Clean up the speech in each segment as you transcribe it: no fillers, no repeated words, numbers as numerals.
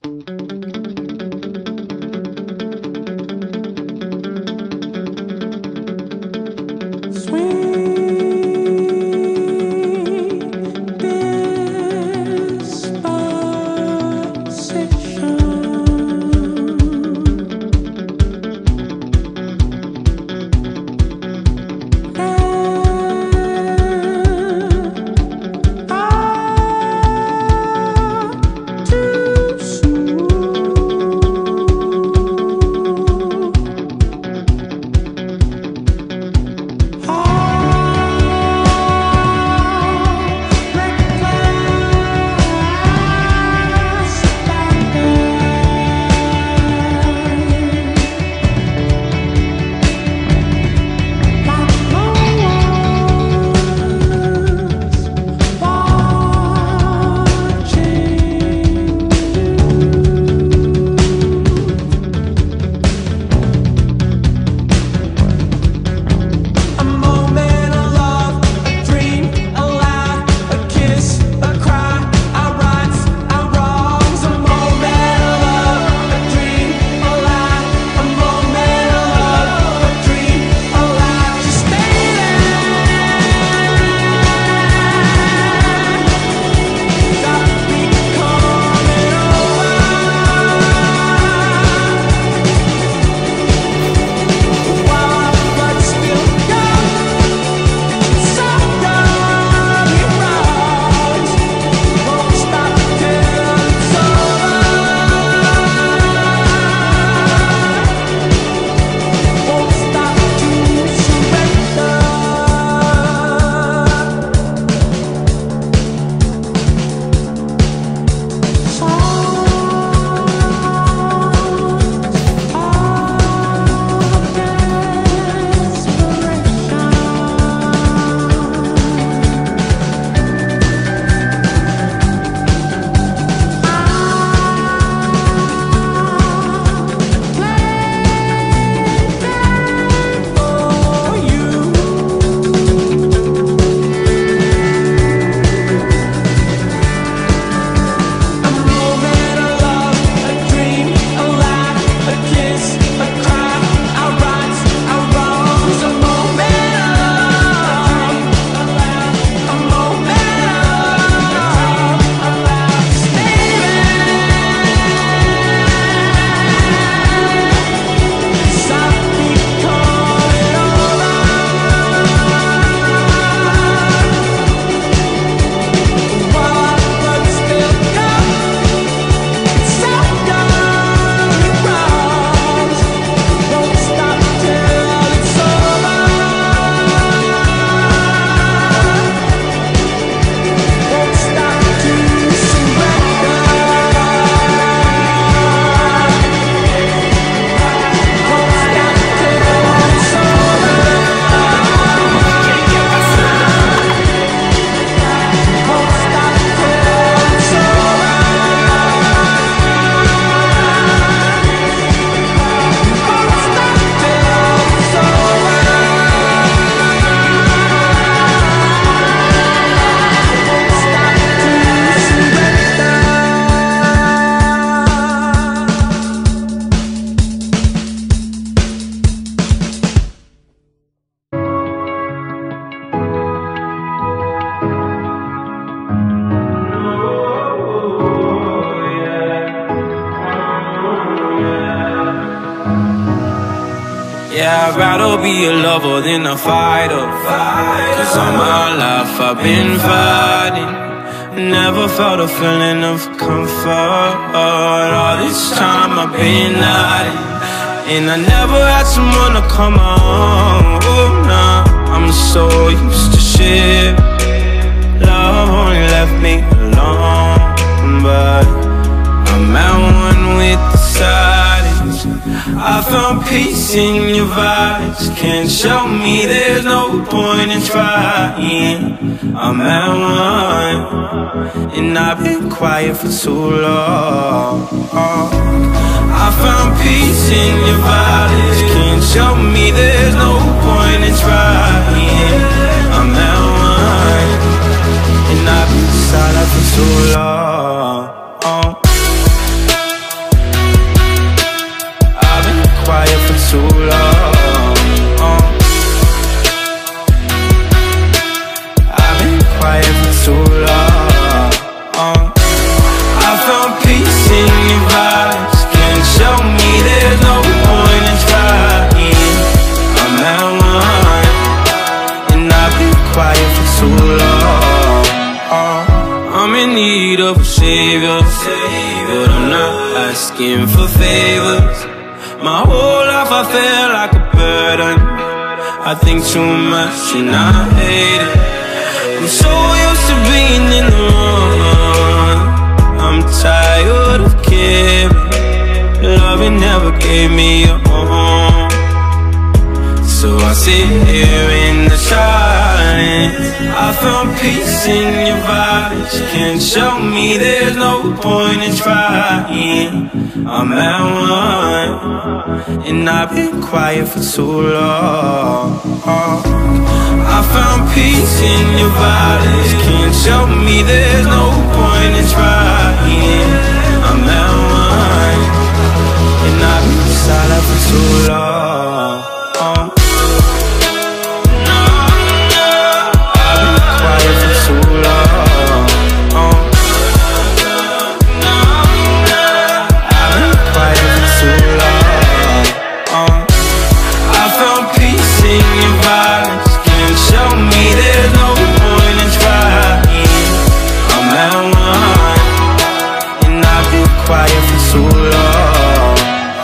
Yeah, I'd rather be a lover than a fighter. Cause all my life I've been fighting. Never felt a feeling of comfort. All this time I've been hiding, and I never had someone to come on. Oh, nah, I'm so used to shit. Love only left me alone, but I'm at one with the silence. I found peace in your vibes. Can't show me there's no point in trying. I'm at one, and I've been quiet for too long. I found peace in your vibes. Can't show me there's no point in trying. I'm at one, and I've been silent for too long. asking for favors. My whole life I feel like a burden. I think too much and I hate it. I'm so used to being in the wrong. I'm tired of caring. Loving never gave me a home. So I sit here in the silence. I found peace in your vibes. Can't show me there's no point in trying. I'm at one, and I've been quiet for too long. I found peace in your vibes. Can't show me there's no point in trying. I'm at one, and I've been silent for too long. Quiet for too long.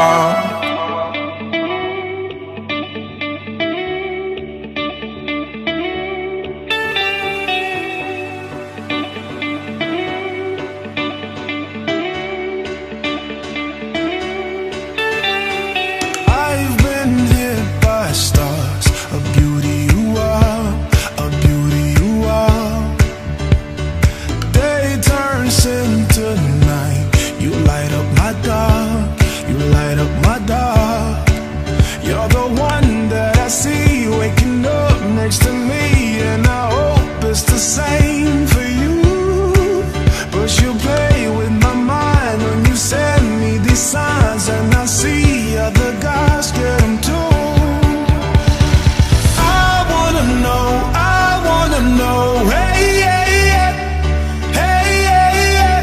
I've been hit by stars, a beauty you are, a beauty you are. Day turns into night. You light up my dark, you light up my dark. You're the one that I see waking up next to me, and I hope it's the same for you. But you play with my mind when you send me these signs, and I see other guys get them too. I wanna know, hey, hey, hey, hey, hey, hey.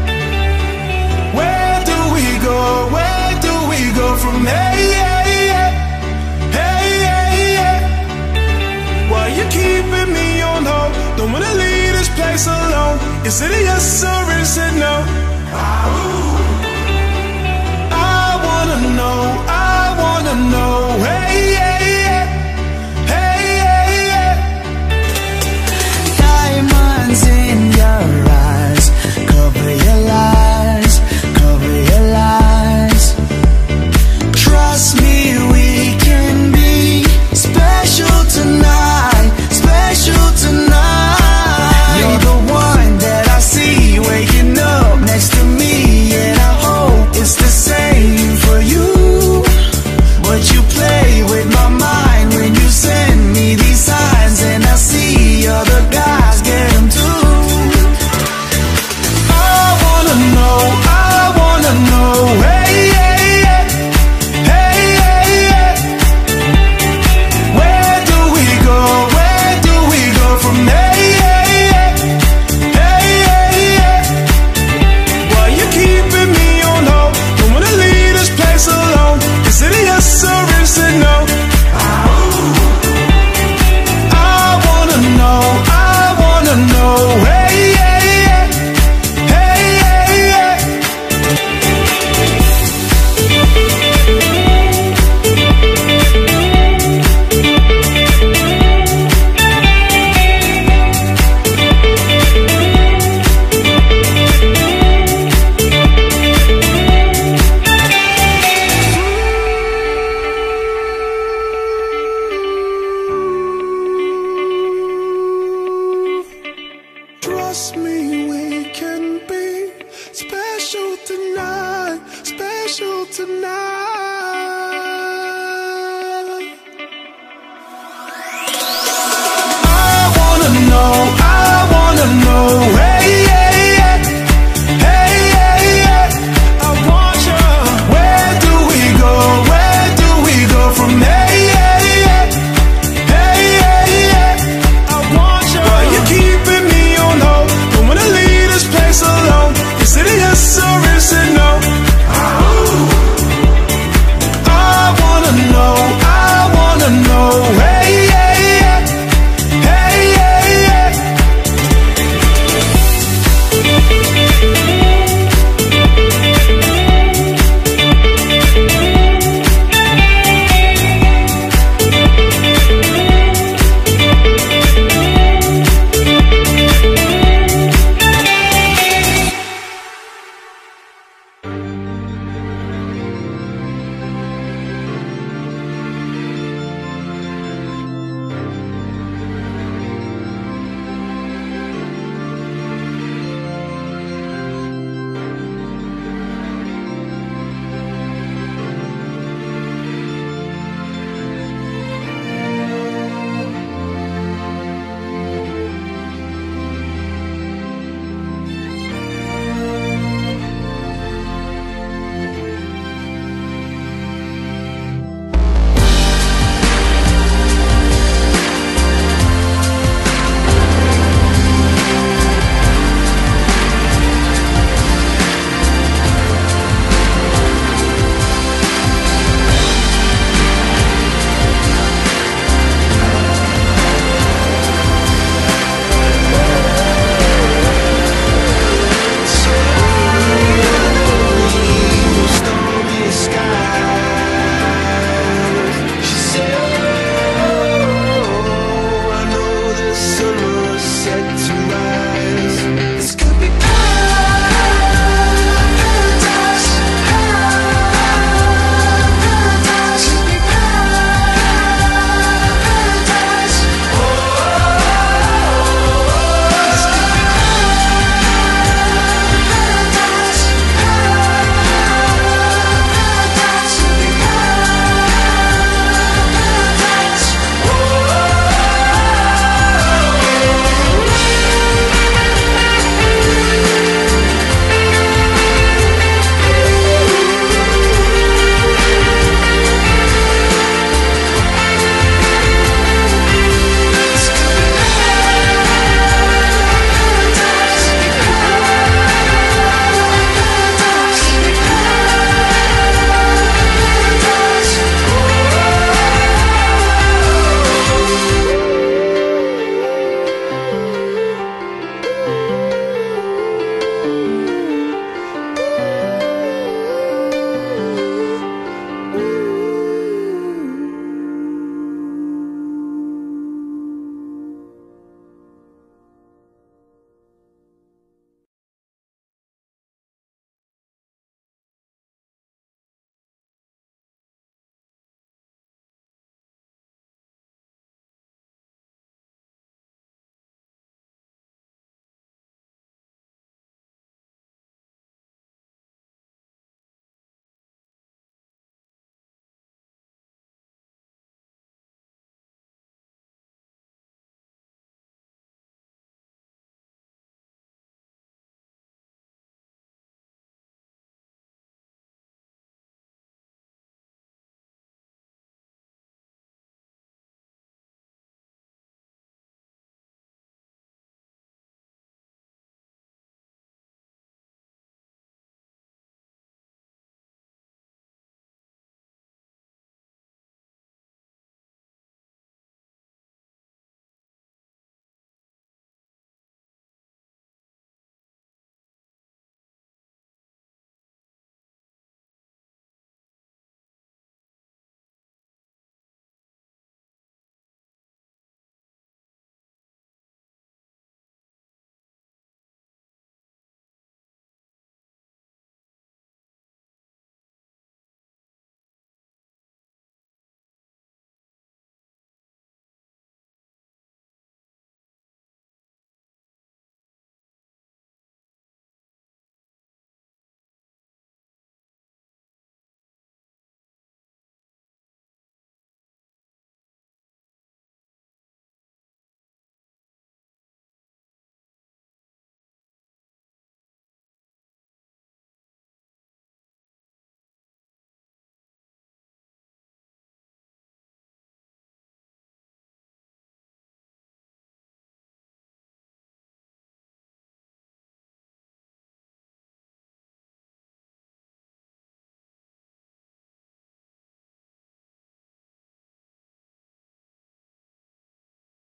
Where do we go from hey, hey, hey, hey, hey, hey. Why you keeping me on hold? Don't wanna leave this place alone. Is it a yes or is it no? I wanna know, hey, hey, hey, hey, hey, hey. Diamonds in your eyes, cover your lies, cover your lies. Trust me, we can be special tonight, special tonight. You're the one that I see waking up next to me, and I hope it's the same for you. But you play with my mind when you send me these signs, and I see other guys get them too. I wanna know, hey, hey, hey, hey, hey, hey. Where do we go from hey, hey, hey, hey, hey, hey. Why you keeping me on hold? Don't wanna leave this place alone. Is it a yes or is it no? I wanna know, hey, hey, hey, hey, hey, hey. Trust me, we can be special tonight, special tonight. I wanna know, hey.